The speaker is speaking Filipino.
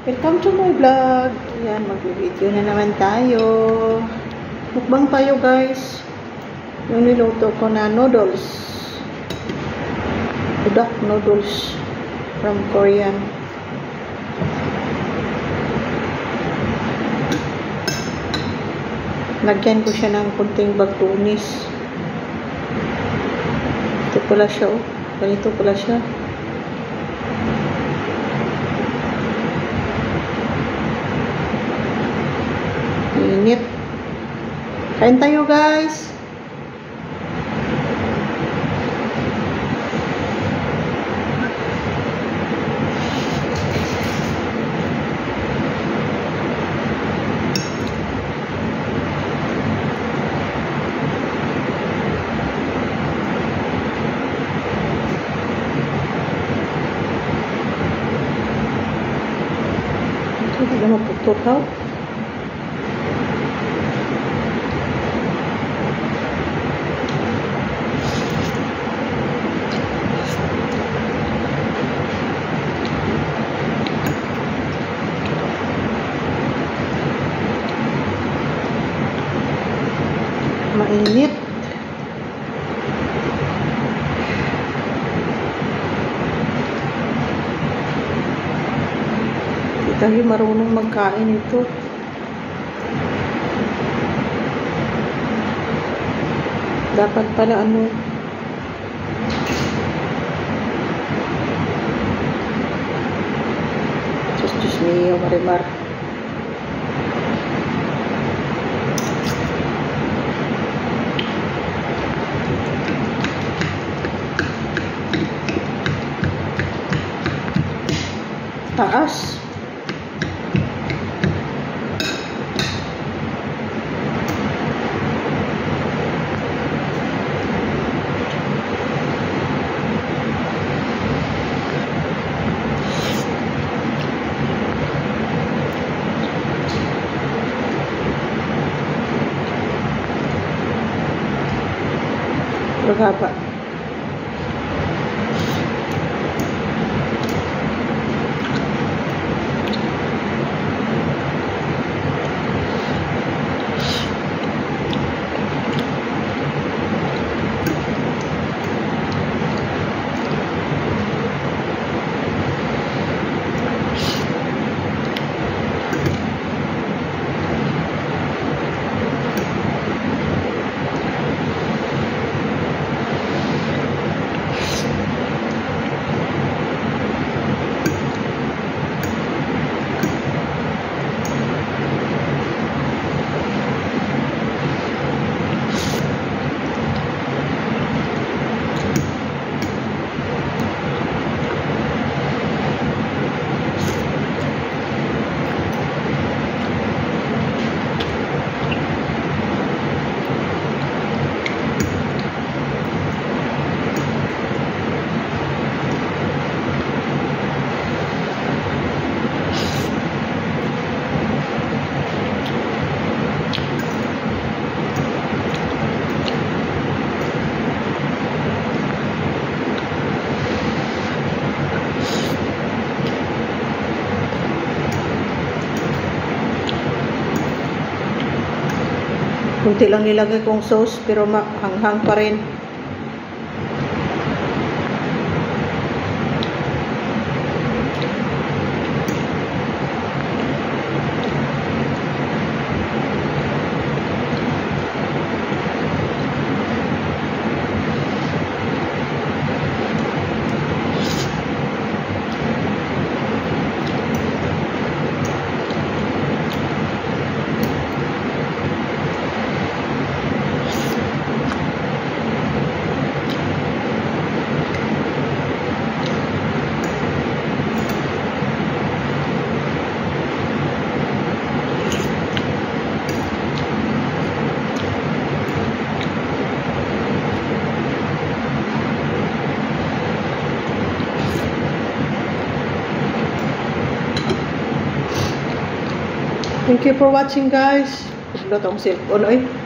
Welcome to my vlog. Ayan, mag-video na naman tayo. Mukbang tayo guys. Yung niluto ko na noodles. Duck noodles from Korean. Lagyan ko siya ng kunting batunis. Ito pala siya, oh. Ganito pala siya. Init. Kain tayo guys. Hindi na maputotaw. Mainit. Hindi tayo marunong magkain ito. Dapat pala ano, Diyos mio, Marimar. Taas. Berapa? Kunti lang nilagay kong sauce pero maanghang pa rin. Thank you for watching guys. Ito tong cellphone, oy.